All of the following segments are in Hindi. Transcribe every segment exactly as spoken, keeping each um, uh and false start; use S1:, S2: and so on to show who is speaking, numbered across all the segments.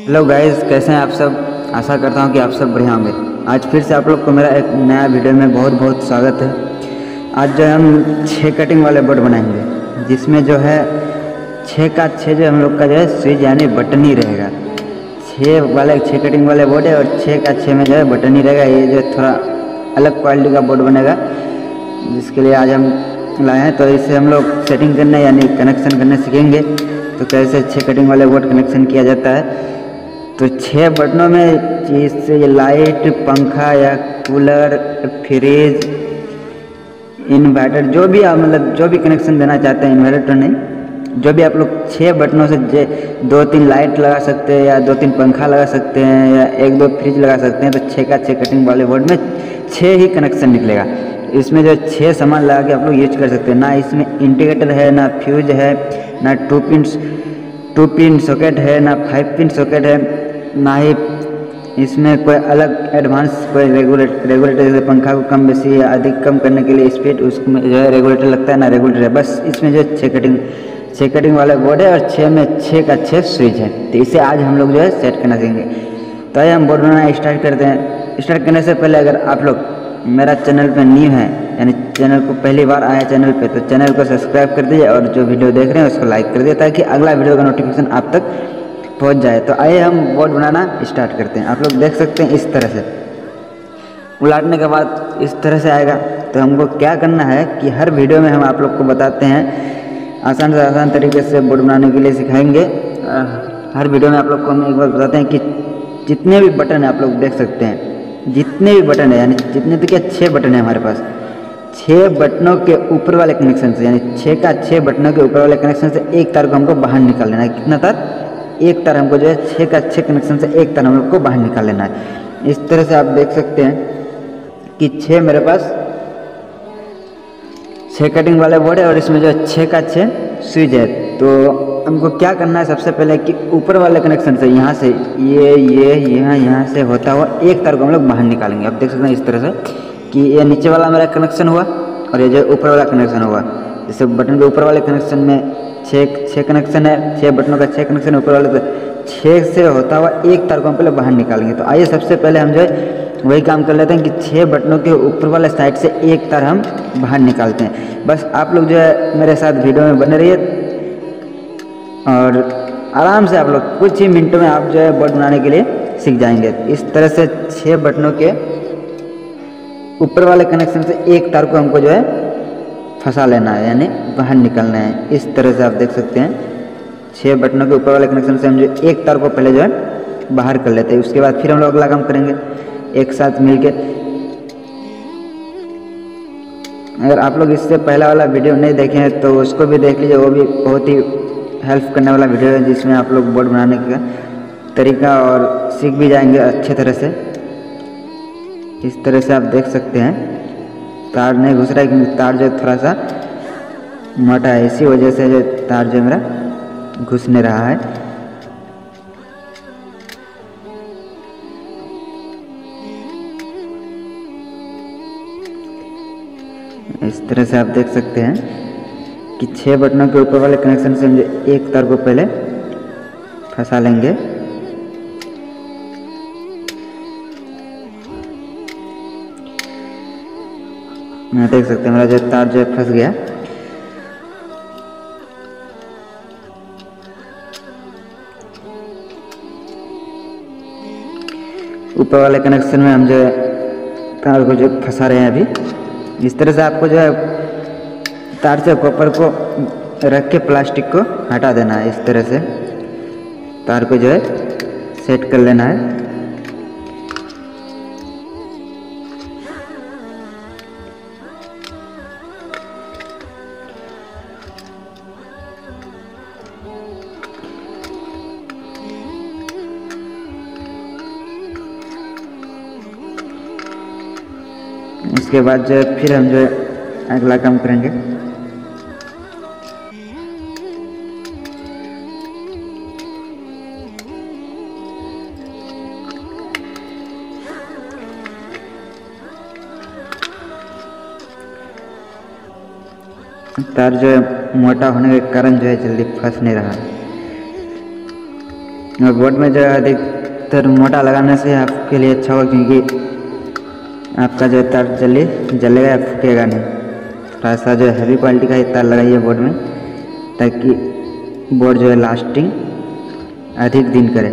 S1: हेलो गाइस, कैसे हैं आप सब। आशा करता हूं कि आप सब बढ़िया होंगे। आज फिर से आप लोग को मेरा एक नया वीडियो में बहुत बहुत स्वागत है। आज जो है हम छः कटिंग वाले बोर्ड बनाएंगे, जिसमें जो है छः का छः जो हम लोग का जो है स्विच यानी बटन ही रहेगा। छः वाले छः कटिंग वाले बोर्ड है और छः का छः में जो है बटन ही रहेगा। ये जो थोड़ा अलग क्वालिटी का बोर्ड बनेगा, जिसके लिए आज हम लाए हैं। तो इसे हम लोग सेटिंग करने यानी कनेक्शन करने सीखेंगे। तो कैसे छः कटिंग वाले बोर्ड कनेक्शन किया जाता है। तो छः बटनों में जैसे लाइट, पंखा या कूलर, फ्रिज, इन्वर्टर, जो भी आप मतलब जो भी कनेक्शन देना चाहते हैं, इन्वर्टर तो नहीं, जो भी आप लोग छः बटनों से दो तीन लाइट लगा सकते हैं या दो तीन पंखा लगा सकते हैं या एक दो फ्रिज लगा सकते हैं। तो छः का छः कटिंग वाले बोर्ड में छः ही कनेक्शन निकलेगा। इसमें जो छः सामान लगा के आप लोग यूज कर सकते हैं। ना इसमें इंडिकेटर है, ना फ्यूज है, ना two pin two pin socket है, ना फाइव पिन सॉकेट है, ना ही इसमें कोई अलग एडवांस कोई रेगुलेटर रेगुलेटर जैसे पंखा को कम बेसी या अधिक कम करने के लिए स्पीड उसमें जो है रेगुलेटर लगता है, ना रेगुलेटर है। बस इसमें जो छः कटिंग छः कटिंग वाला बोर्ड है और छः में छः का छः स्विच है। तो इसे आज हम लोग जो है सेट करना सीखेंगे। तो आइए हम बोर्ड बनाना स्टार्ट करते हैं। स्टार्ट करने से पहले अगर आप लोग मेरा चैनल पर न्यू है यानी चैनल को पहली बार आया चैनल पे, तो चैनल को सब्सक्राइब कर दीजिए और जो वीडियो देख रहे हैं उसको लाइक कर दीजिए, ताकि अगला वीडियो का नोटिफिकेशन आप तक पहुंच जाए। तो आइए हम बोर्ड बनाना स्टार्ट करते हैं। आप लोग देख सकते हैं इस तरह से उलाटने के बाद इस तरह से आएगा। तो हमको क्या करना है कि हर वीडियो में हम आप लोग को बताते हैं, आसान से आसान तरीके से बोर्ड बनाने के लिए सिखाएंगे। हर वीडियो में आप लोग को हम एक बार बताते हैं कि जितने भी बटन है आप लोग देख सकते हैं, जितने भी बटन है यानी जितने तो क्या छः बटन है हमारे पास, छः बटनों के ऊपर वाले कनेक्शन से यानी छः का छः बटनों के ऊपर वाले कनेक्शन से एक तार को हमको बाहर निकाल लेना है। कितना तार? एक तार हमको जो है छः का छः कनेक्शन से एक तार हम लोग को बाहर निकाल लेना है। इस तरह से आप देख सकते हैं कि छः मेरे पास छः कटिंग वाले बोर्ड है और इसमें जो है छः का छः स्विच है। तो हमको क्या करना है, सबसे पहले कि ऊपर वाले कनेक्शन से यहाँ से ये ये यहाँ यहाँ से होता हुआ एक तार को हम लोग बाहर निकालेंगे। आप देख सकते हैं इस तरह से कि ये नीचे वाला मेरा कनेक्शन हुआ और ये जो ऊपर वाला कनेक्शन हुआ। जैसे बटन के ऊपर वाले कनेक्शन में छः छः कनेक्शन है, छः बटनों का छः कनेक्शन है ऊपर वाले, तो छः से होता हुआ एक तार को हम पहले बाहर निकालेंगे। तो आइए सबसे पहले हम जो है वही काम कर लेते हैं कि छः बटनों के ऊपर वाले साइड से एक तार हम बाहर निकालते हैं। बस आप लोग जो है मेरे साथ वीडियो में बने रहिए और आराम से आप लोग कुछ ही मिनटों में आप जो है बोर्ड बनाने के लिए सीख जाएंगे। इस तरह से छः बटनों के ऊपर वाले कनेक्शन से एक तार को हमको जो है फंसा लेना है यानी बाहर निकालना है। इस तरह से आप देख सकते हैं छः बटनों के ऊपर वाले कनेक्शन से हम जो एक तार को पहले जो है बाहर कर लेते हैं। उसके बाद फिर हम लोग अगला काम करेंगे एक साथ मिलके। अगर आप लोग इससे पहला वाला वीडियो नहीं देखे हैं तो उसको भी देख लीजिए, वो भी बहुत ही हेल्प करने वाला वीडियो है, जिसमें आप लोग बोर्ड बनाने का तरीका और सीख भी जाएंगे अच्छे तरह से। इस तरह से आप देख सकते हैं तार नहीं घुस रहा है क्योंकि तार जो थोड़ा सा मोटा है, इसी वजह से जो तार जो मेरा घुस नहीं रहा है। इस तरह से आप देख सकते हैं कि छः बटनों के ऊपर वाले कनेक्शन से हम जो एक तार को पहले फंसा लेंगे। मैं देख सकते हैं मेरा जो तार जो फंस गया। ऊपर वाले कनेक्शन में हम जो है तार को जो फंसा रहे हैं अभी। इस तरह से आपको जो है तार से कॉपर को रख के प्लास्टिक को हटा देना है। इस तरह से तार को जो है सेट कर लेना है। इसके बाद जो है फिर हम जो है अगला काम करेंगे। तार जो है मोटा होने के कारण जो है जल्दी फंस नहीं रहा। और बोर्ड में जो है अधिकतर मोटा लगाने से आपके लिए अच्छा होगा, क्योंकि आपका जो तार जले जलेगा या फूटेगा नहीं। थोड़ा सा जो हैवी क्वालिटी का ही तार लगाइए बोर्ड में, ताकि बोर्ड जो है लास्टिंग अधिक दिन करे।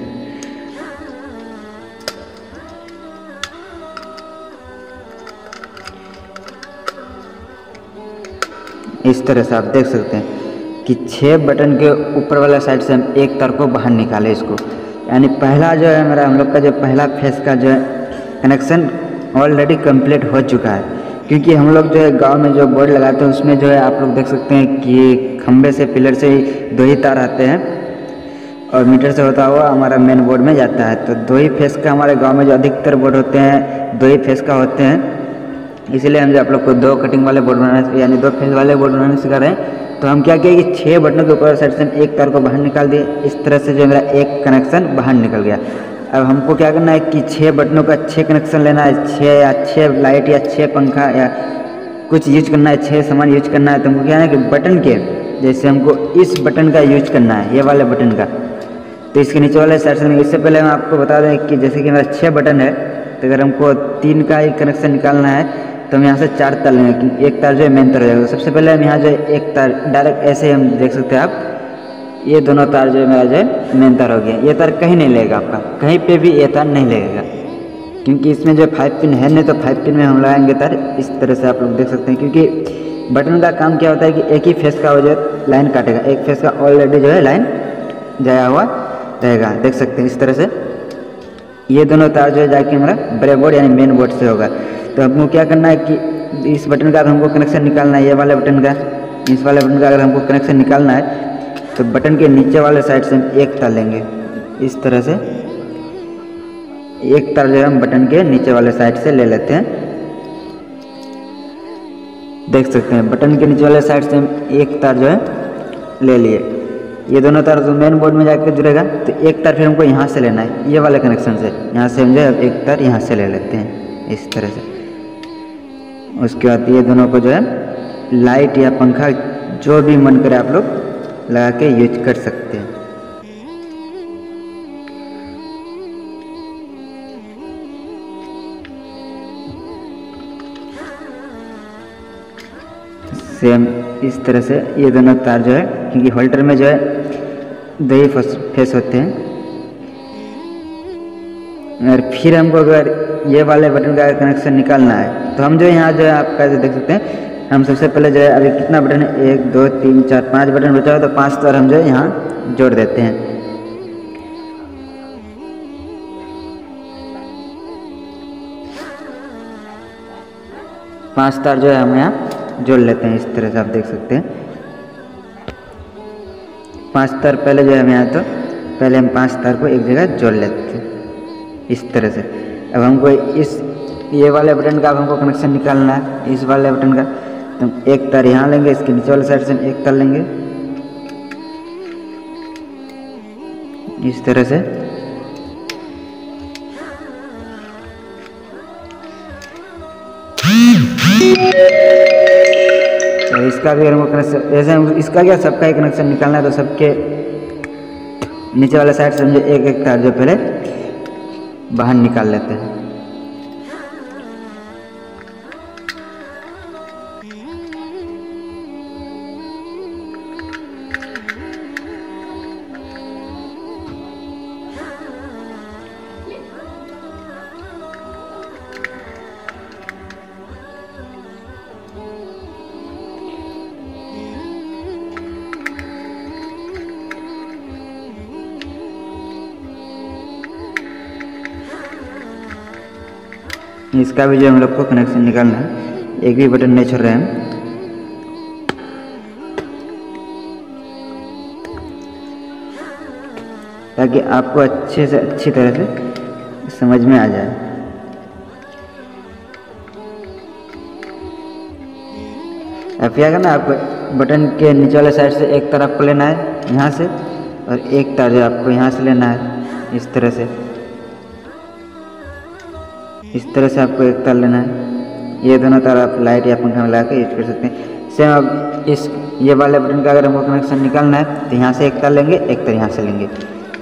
S1: इस तरह से आप देख सकते हैं कि छः बटन के ऊपर वाला साइड से हम एक तार को बाहर निकाले इसको, यानी पहला जो है मेरा हम लोग का जो पहला फेस का जो है कनेक्शन ऑलरेडी कंप्लीट हो चुका है। क्योंकि हम लोग जो है गांव में जो बोर्ड लगाते हैं उसमें जो है आप लोग देख सकते हैं कि खंबे से पिलर से ही दो ही तार आते हैं और मीटर से होता हुआ हमारा मेन बोर्ड में जाता है। तो दो ही फेस का हमारे गांव में जो अधिकतर बोर्ड होते हैं दो ही फेस का होते हैं, इसलिए हम जो आप लोग को दो कटिंग वाले बोर्ड बनाने यानी दो फेस वाले बोर्ड बनाने सिखा रहे हैं। तो हम क्या किए कि छः बटनों के ऊपर साइड से हम एक तार को बाहर निकाल दिए। इस तरह से जो मेरा एक कनेक्शन बाहर निकल गया। अब हमको क्या करना है कि छः बटनों का छः कनेक्शन लेना है, छः या छः लाइट या छः पंखा या कुछ यूज करना है, छः सामान यूज करना है। तो हमको क्या है कि बटन के जैसे हमको इस बटन का यूज करना है, ये वाले बटन का, तो इसके नीचे वाले साइड से। इससे पहले हम आपको बता दें कि जैसे कि मेरा छः बटन है, तो अगर हमको तीन का ही कनेक्शन निकालना है तो हम यहाँ से चार तार लेंगे, कि एक तार जो है मेन तार हो जाएगा। सबसे पहले हम यहाँ जो है एक तार डायरेक्ट ऐसे हम देख सकते हैं आप, ये दोनों तार जो है मेरा जो है मेन तार हो गया। ये तार कहीं नहीं लगेगा, आपका कहीं पे भी ये तार नहीं लगेगा, क्योंकि इसमें जो फाइव पिन है नहीं, तो फाइव पिन में हम लगाएंगे तार इस तरह से आप लोग देख सकते हैं। क्योंकि बटन का काम क्या होता है कि एक ही फेस का जो है लाइन काटेगा, एक फेस का ऑलरेडी जो है लाइन जाया हुआ रहेगा, देख सकते हैं इस तरह से। ये दोनों तार जो है जाके हमारा बड़े बोर्ड यानी मेन बोर्ड से होगा। तो हमको क्या करना है कि इस बटन का हमको कनेक्शन निकालना है, ये वाले बटन का, इस वाले बटन का अगर हमको कनेक्शन निकालना है तो बटन के नीचे वाले साइड से हम एक तार लेंगे इस तरह से। एक तार जो है हम बटन के नीचे वाले साइड से ले लेते हैं, देख सकते हैं बटन के नीचे वाले साइड से हम एक तार जो है ले लिए। ये दोनों तार जो मेन बोर्ड में जाकर जुड़ेगा, तो एक तार फिर हमको यहाँ से लेना है, ये वाले कनेक्शन से। यहाँ से हम जो है एक तार यहाँ से ले लेते हैं इस तरह से। उसके बाद ये दोनों को जो है लाइट या पंखा जो भी मन करे आप लोग लगा के यूज कर सकते हैं। सेम इस तरह से ये दोनों तार जो है, क्योंकि होल्डर में जो है दो ही फेस होते हैं। और फिर हमको अगर ये वाले बटन का कनेक्शन निकालना है तो हम जो यहाँ जो है आपका जो देख सकते हैं, हम सबसे पहले जो है अभी कितना बटन है, एक दो तीन चार पाँच बटन बचा हो, तो पांच तार हम जो है यहाँ जोड़ देते हैं। पांच तार जो है हम यहाँ जोड़ लेते हैं इस तरह से, आप देख सकते हैं पांच तार पहले जो है हम यहाँ, तो पहले हम पांच तार को एक जगह जोड़ लेते हैं इस तरह से। अब हमको इस ये वाले बटन का अब हमको कनेक्शन निकालना है, इस वाले बटन का, तो हम एक तार यहाँ लेंगे, इसके नीचे वाले साइड से हम एक तार लेंगे इस तरह से। और इसका भी हमको कनेक्शन, जैसे हम इसका क्या सबका ही कनेक्शन निकालना है, तो सबके नीचे वाले साइड से हम एक एक तार जो पहले बाहर निकाल लेते हैं। इसका भी जो हम लोग को कनेक्शन निकालना है, एक भी बटन नहीं छोड़ रहे हैं, ताकि आपको अच्छे से अच्छी तरह से समझ में आ जाए। अब क्या करना है, आपको बटन के नीचे वाले साइड से एक तार आपको लेना है यहाँ से, और एक तार जो आपको यहाँ से लेना है इस तरह से। इस तरह से आपको एक तार लेना है। ये दोनों तार आप लाइट या पंखा में लगा के यूज कर सकते हैं। सेम अब इस ये वाले बटन का अगर हमको कनेक्शन निकालना है, तो यहाँ से एक तार लेंगे, एक तार यहाँ से लेंगे।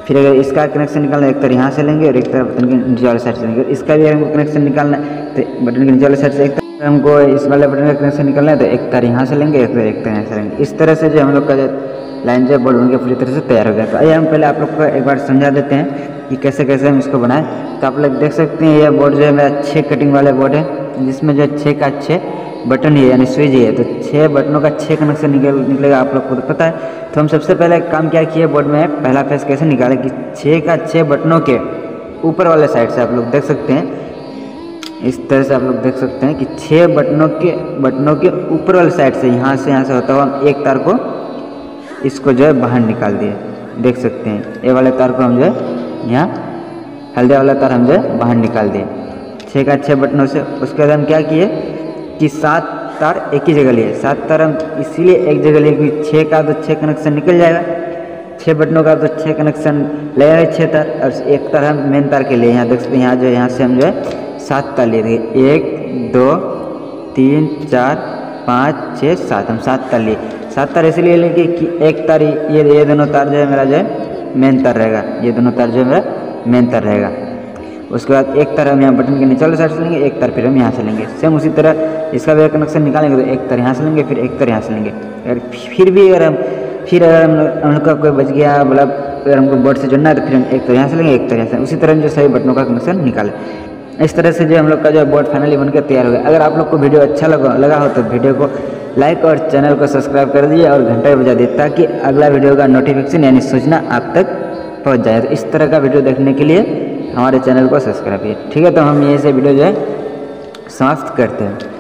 S1: फिर अगर इसका कनेक्शन निकालना है एक तरह यहाँ से लेंगे और एक तरह बटन के नीचे वाले साइड से लेंगे। इसका भी हमको कनेक्शन निकालना है तो बटन के नीचे वाले साइड से एक तरह हमको इस वाले बटन का कनेक्शन निकालना है तो एक तार यहाँ से लेंगे, एक तरह एक तरह यहाँ से लेंगे। इस तरह से जो हम लोग का जो लाइन जो बोर्ड बन के पूरी तरह से तैयार हो गया। तो आइए हम पहले आप लोग को एक बार समझा देते हैं कि कैसे कैसे हम इसको बनाएं। तो आप लोग देख सकते हैं यह बोर्ड जो है मेरा छः कटिंग वाला बोर्ड है, जिसमें जो छः का छः बटन ही है यानी स्विच ही है। तो छः बटनों का छः कनेक्शन निकल निकलेगा, आप लोग को तो पता है। तो हम सबसे पहले काम क्या किए बोर्ड में पहला फेस कैसे निकालें कि छः का छः बटनों के ऊपर वाले साइड से आप लोग देख सकते हैं, इस तरह से आप लोग देख सकते हैं कि छः बटनों के बटनों के ऊपर वाले साइड से यहाँ से यहाँ से होता हुआ हम एक तार को इसको जो है बाहर निकाल दिए। देख सकते हैं ये वाले तार को हम जो है यहाँ हल्दे वाला तार हम जो है बाहर निकाल दिए छः का छः बटनों से। उसके बाद हम क्या किए कि सात तार एक ही जगह लिए। सात तार हम इसीलिए एक जगह लिए कि छः का तो छः कनेक्शन निकल जाएगा, छः बटनों का तो छः कनेक्शन ले आए छः तार, और एक तार हम मेन तार के लिए यहाँ देख सकते हैं यहाँ जो यहाँ से हम जो है सात तार लिए थे। एक दो तीन चार पाँच छः सात, हम सात तार लिए। सात तार इसलिए लिए कि एक तार ये ये दोनों तार जो है मेरा जो है मेन तार रहेगा, ये दोनों तार जो है मेरा मेन तार रहेगा। उसके बाद एक तार हम यहाँ बटन के नीचे वाले साइड से लेंगे, एक तार फिर हम यहाँ से लेंगे। सेम उसी तरह इसका भी कनेक्शन निकालेंगे तो एक तार यहाँ से लेंगे, फिर एक तार यहाँ से लेंगे। अगर फिर भी अगर हम फिर अगर हम हम लोग का कोई बच गया मतलब अगर हमको बोर्ड से जुड़ना है तो फिर हम एक तार यहाँ से लेंगे, एक तार यहाँ से। उसी तरह जो सभी बटनों का कनेक्शन निकालें। इस तरह से जो हम लोग का जो बोर्ड फाइनली बनकर तैयार हो गया। अगर आप लोग को वीडियो अच्छा लगा लगा हो तो वीडियो को लाइक और चैनल को सब्सक्राइब कर दीजिए और घंटा बजा दीजिए ताकि अगला वीडियो का नोटिफिकेशन यानी सूचना आप तक पहुंच जाए। तो इस तरह का वीडियो देखने के लिए हमारे चैनल को सब्सक्राइब कीजिए। ठीक है, तो हम यहीं से वीडियो जो है समाप्त करते हैं।